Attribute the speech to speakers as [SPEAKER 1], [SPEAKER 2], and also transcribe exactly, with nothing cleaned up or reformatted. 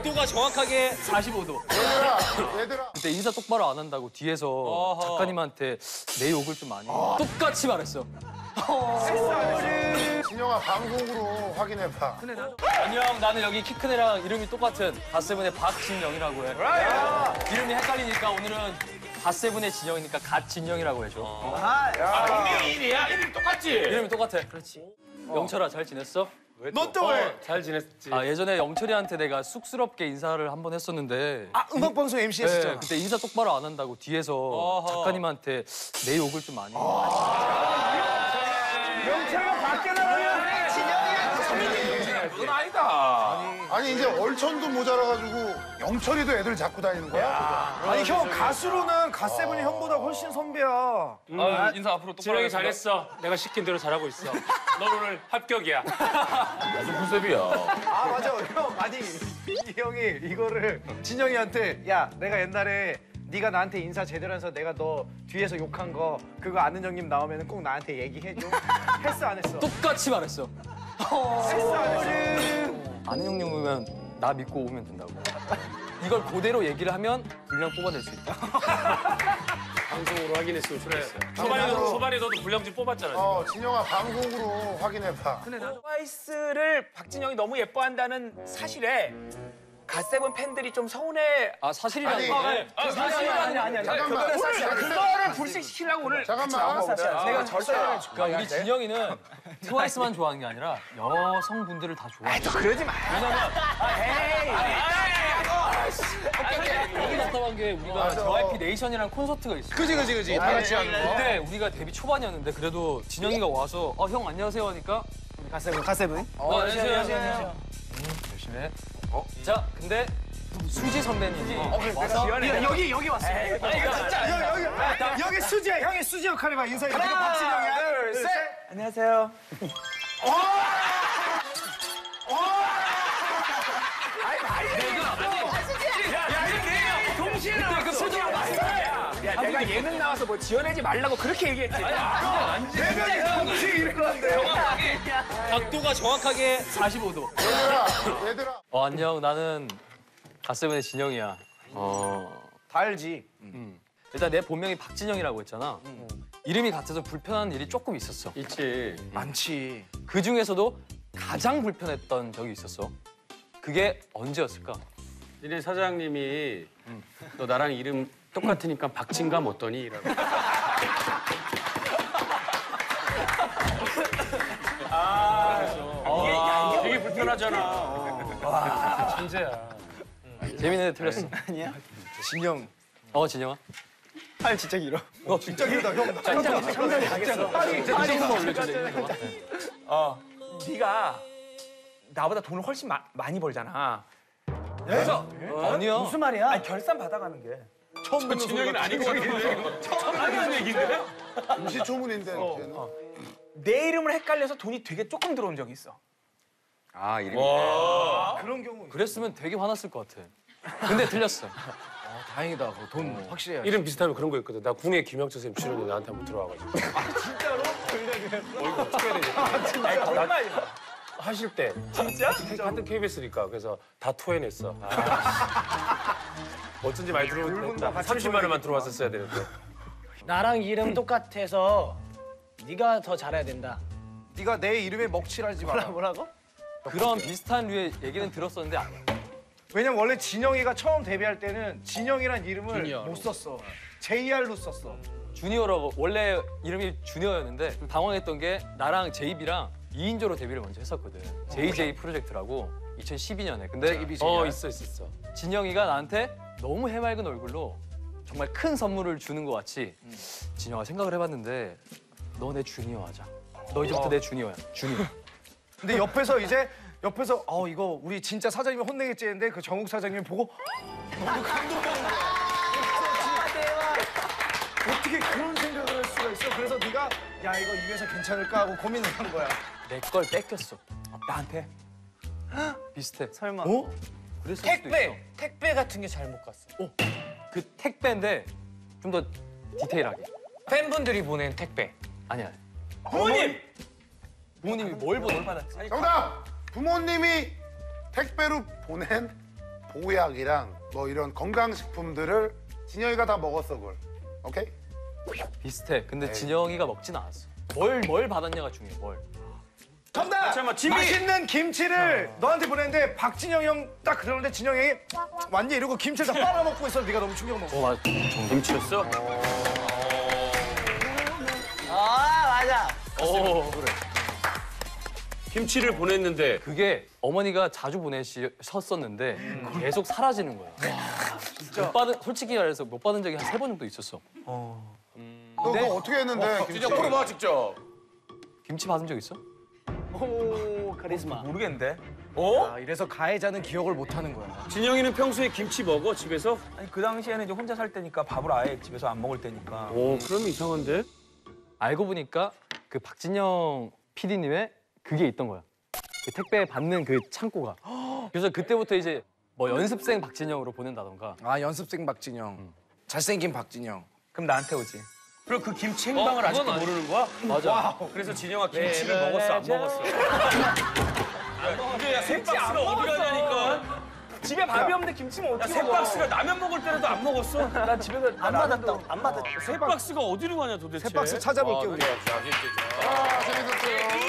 [SPEAKER 1] 각도가 정확하게 사십오 도.
[SPEAKER 2] 얘들아, 얘들아.
[SPEAKER 3] 그때 인사 똑바로 안 한다고 뒤에서 어허. 작가님한테 내 욕을 좀 많이 어. 똑같이 말했어.
[SPEAKER 2] 진영아, 방송으로 확인해봐.
[SPEAKER 3] 안녕, 나는 여기 키 큰 애랑 이름이 똑같은 갓세븐의 박진영이라고 해. 야. 이름이 헷갈리니까 오늘은 갓세븐의 진영이니까 갓진영이라고 해줘. 어.
[SPEAKER 1] 아, 분명히 이름이야? 이름 똑같지?
[SPEAKER 3] 이름이 똑같아. 그렇지. 어. 영철아, 잘 지냈어?
[SPEAKER 1] 넌 또 왜?
[SPEAKER 4] 어, 잘 지냈지.
[SPEAKER 3] 아, 예전에 영철이한테 내가 쑥스럽게 인사를 한 번 했었는데.
[SPEAKER 5] 아, 음악방송 엠씨 했었잖아.
[SPEAKER 3] 네, 그때 인사 똑바로 안 한다고 뒤에서 어허. 작가님한테 내 욕을 좀 많이.
[SPEAKER 5] 영철이가 밖에 나가면 진영이야.
[SPEAKER 1] 그건 아니다.
[SPEAKER 2] 아니, 이제 얼천도 모자라가지고 영철이도 애들 잡고 다니는 거야?
[SPEAKER 5] 아니, 형, 가수로는 갓세븐이 형보다 훨씬 선배야.
[SPEAKER 4] 음,
[SPEAKER 3] 아, 인사 앞으로 똑바로.
[SPEAKER 4] 진영이 잘했어. 내가 시킨 대로 잘하고 있어. 넌 오늘 합격이야.
[SPEAKER 1] 아주 컨셉이야.
[SPEAKER 5] 아, 맞아. 형, 아니, 이 형이 이거를 진영이한테 야, 내가 옛날에 네가 나한테 인사 제대로 해서 내가 너 뒤에서 욕한 거 그거 아는 형님 나오면 꼭 나한테 얘기해줘. 했어, 안 했어?
[SPEAKER 3] 똑같이 말했어.
[SPEAKER 5] 했어, 안 했어?
[SPEAKER 3] 아는 형님 오면 나 믿고 오면 된다고. 이걸 그대로 얘기를 하면 분량 뽑아낼 수 있다.
[SPEAKER 4] 방송으로 확인했으면 좋겠어.
[SPEAKER 2] 그래.
[SPEAKER 4] 초반에
[SPEAKER 2] 나도-
[SPEAKER 4] 너도 초반에 너도 불량지 뽑았잖아. 지금.
[SPEAKER 2] 어, 진영아, 방송으로 확인해봐.
[SPEAKER 1] 트와이스를 박진영이 너무 예뻐한다는 사실에 갓세븐 팬들이 좀 서운해.
[SPEAKER 3] 아, 사실이라는
[SPEAKER 2] 아니,
[SPEAKER 3] 거.
[SPEAKER 1] 아, 사실이 아니 아니 아니.
[SPEAKER 2] 잠깐만.
[SPEAKER 1] 오늘 그거를 불식시키려고 오늘
[SPEAKER 2] 잠깐만.
[SPEAKER 1] 내가 절대
[SPEAKER 3] 그러니까 우리 진영이는 트와이스만 좋아하는 게 아니라 여성분들을 다 좋아해.
[SPEAKER 1] 또 그러지 마.
[SPEAKER 3] 왜냐면
[SPEAKER 1] 에이.
[SPEAKER 3] 여기 답답한 게 우리가 제이와이피 네이션이라는 콘서트가 있어.
[SPEAKER 5] 그지, 그지, 그지. 다 같이 하는 거.
[SPEAKER 3] 그때 우리가 데뷔 초반이었는데 그래도 진영이가 와서 어, 형 안녕하세요 하니까
[SPEAKER 5] 갓세븐, 갓세븐.
[SPEAKER 3] 어, 안녕하세요, 안녕하세요. 음, 열심히 해. 어? 자, 근데 수지 선배님이 와서
[SPEAKER 5] 여기, 여기 왔어.
[SPEAKER 1] 아니 이거 진짜.
[SPEAKER 5] 여기, 여기, 여기 수지야. 형이 수지 역할 해봐. 인사해. 내가 박진영이야.
[SPEAKER 1] 하나, 둘, 셋. 안녕하세요. 동시에 나왔어.
[SPEAKER 3] 수지가
[SPEAKER 1] 야, 야, 내가 예능 나와서 뭐 지어내지 말라고 그렇게 얘기했지.
[SPEAKER 5] 네 명이 동시에 이러는데.
[SPEAKER 3] 각도가 정확하게 사십오 도.
[SPEAKER 2] 얘들아, 얘들아.
[SPEAKER 3] 어, 안녕. 나는 갓세븐의 진영이야. 어,
[SPEAKER 5] 다 알지.
[SPEAKER 3] 음. 일단 내 본명이 박진영이라고 했잖아. 이름이 같아서 불편한 일이 조금 있었어.
[SPEAKER 4] 있지.
[SPEAKER 5] 많지.
[SPEAKER 3] 그 중에서도 가장 불편했던 적이 있었어. 그게 언제였을까?
[SPEAKER 4] 이래 사장님이 너 나랑 이름 똑같으니까 박진감 어떠니? 이라고. 아, 되게 불편하잖아.
[SPEAKER 3] 천재야. 재밌는데 틀렸어.
[SPEAKER 5] 아니야? 진영.
[SPEAKER 3] 어, 진영아.
[SPEAKER 5] 팔 진짜 길어. 어, 진짜 길다, 형. 창작이, 창작이 가겠어.
[SPEAKER 3] 빨리 이정도만 올려주세요. 이정도만.
[SPEAKER 1] 어, 네가 나보다 돈을 훨씬 마, 많이 벌잖아. 그래서
[SPEAKER 3] 아니야.
[SPEAKER 5] 무슨 말이야?
[SPEAKER 1] 아니, 결산 받아가는 게.
[SPEAKER 5] 처음 듣는
[SPEAKER 4] 진영이는
[SPEAKER 5] 소리가
[SPEAKER 4] 아닌 것 같은데. 처음 하는 얘기인데?
[SPEAKER 2] 임시초문인데. 걔는.
[SPEAKER 1] 내 이름을 헷갈려서 돈이 되게 조금 들어온 적이 있어.
[SPEAKER 4] 아, 이름이.
[SPEAKER 5] 그런 경우.
[SPEAKER 3] 그랬으면 되게 화났을 것 같아. 근데 틀렸어.
[SPEAKER 5] 다행이다. 그거 돈 확실히 해야지.
[SPEAKER 4] 이름 비슷하면 그런 거 있거든. 나 궁예 김영철 선생님 출연료 나한테 한번 들어와가지고.
[SPEAKER 1] 진짜로?
[SPEAKER 4] 어, 이거 어떻게 해야 되지?
[SPEAKER 1] 아, 진짜? 얼마야?
[SPEAKER 4] 하실 때.
[SPEAKER 1] 진짜?
[SPEAKER 4] 같은 케이비에스니까. 그래서 다 토해냈어. 아. 어쩐지 많이 들어오는데 삼십만 원만 들어왔었어야 되는데.
[SPEAKER 6] 나랑 이름 똑같아서 네가 더 잘해야 된다.
[SPEAKER 5] 네가 내 이름에 먹칠하지 마라.
[SPEAKER 6] 뭐라고?
[SPEAKER 3] 그런 비슷한 류의 얘기는 들었었는데 아니야.
[SPEAKER 5] 왜냐면 원래 진영이가 처음 데뷔할 때는 진영이란 이름을 못 썼어. 제이알로 썼어.
[SPEAKER 3] 주니어라고 원래 이름이 주니어였는데 당황했던 게 나랑 제이비랑 이 인조로 데뷔를 먼저 했었거든. 제이제이 프로젝트라고 이천십이 년에. 근데
[SPEAKER 4] 어, 있어, 있어, 있어.
[SPEAKER 3] 진영이가 나한테 너무 해맑은 얼굴로 정말 큰 선물을 주는 것 같이 진영아 생각을 해봤는데 너 내 주니어 하자. 너 이제부터 내 주니어야. 주니어.
[SPEAKER 5] 근데 옆에서 이제 옆에서 어 이거 우리 진짜 사장님이 혼내겠지 했는데 그 정욱 사장님이 보고 너무 감동받는 거야. 어떻게 그런 생각을 할 수가 있어? 그래서 네가 야 이거 이 회사 괜찮을까 하고 고민을 한 거야.
[SPEAKER 3] 내 걸 뺏겼어.
[SPEAKER 1] 나한테?
[SPEAKER 3] 비슷해.
[SPEAKER 6] 설마.
[SPEAKER 3] 어? 그랬을 수도 있어.
[SPEAKER 6] 택배! 택배 같은 게 잘못 갔어.
[SPEAKER 3] 그 택배인데 좀 더 디테일하게.
[SPEAKER 6] 팬분들이 보낸 택배.
[SPEAKER 3] 아니야.
[SPEAKER 1] 부모님!
[SPEAKER 3] 부모님이 뭘 보내?
[SPEAKER 2] 정답! 부모님이 택배로 보낸 보약이랑 뭐 이런 건강식품들을 진영이가 다 먹었어 그걸. 오케이?
[SPEAKER 3] 비슷해. 근데 진영이가 먹진 않았어. 뭘, 뭘 받았냐가 중요해, 뭘.
[SPEAKER 5] 정답!
[SPEAKER 1] 잠깐만, 집이-
[SPEAKER 5] 맛있는 김치를 너한테 보냈는데 박진영 형 딱 그러는데 진영 형이 왔니 이러고 김치를 다 빨아먹고 있어. 네가 너무 충격 먹어.
[SPEAKER 3] 어, 맞아.
[SPEAKER 4] 김치였어?
[SPEAKER 6] 아 맞아.
[SPEAKER 3] 어, 그래.
[SPEAKER 4] 김치를 보냈는데
[SPEAKER 3] 그게 어머니가 자주 보내셨었는데 계속 사라지는 거야. 못 받은, 솔직히 말해서 못 받은 적이 한 세 번 정도 있었어.
[SPEAKER 2] 너 그거 어떻게 했는데? 김치?
[SPEAKER 1] 진짜 물어봐 직접.
[SPEAKER 3] 김치 받은 적 있어?
[SPEAKER 6] 오 카리스마.
[SPEAKER 1] 모르겠는데.
[SPEAKER 5] 아, 이래서 가해자는 기억을 못 하는 거야.
[SPEAKER 4] 진영이는 평소에 김치 먹어 집에서?
[SPEAKER 1] 아니 그 당시에는 이제 혼자 살 때니까 밥을 아예 집에서 안 먹을 때니까.
[SPEAKER 4] 오 그럼 이상한데?
[SPEAKER 3] 알고 보니까 그 박진영 피디님의 그게 있던 거야. 그 택배 받는 그 창고가. 그래서 그때부터 이제 뭐 연습생 박진영으로 보낸다던가.
[SPEAKER 5] 아 연습생 박진영. 잘생긴 박진영.
[SPEAKER 1] 그럼 나한테 오지.
[SPEAKER 4] 그럼 그 김치 행방을 아직도 모르는 거야?
[SPEAKER 3] 맞아.
[SPEAKER 4] 그래서 진영아 김치를 먹었어 안 먹었어? 근데 야 쇠박스가 어디 가냐니까.
[SPEAKER 1] 집에 밥이 없는데 김치면
[SPEAKER 4] 야
[SPEAKER 1] 어떻게
[SPEAKER 4] 쇠박스가 라면 먹을 때라도 안 먹었어?
[SPEAKER 1] 난 집에서
[SPEAKER 6] 안 받았다. 안 받았다.
[SPEAKER 4] 쇠박스가 어디로 가냐 도대체?
[SPEAKER 5] 쇠박스 찾아볼게, 우리.
[SPEAKER 4] 아, 진짜.
[SPEAKER 2] 아, 재밌었어요.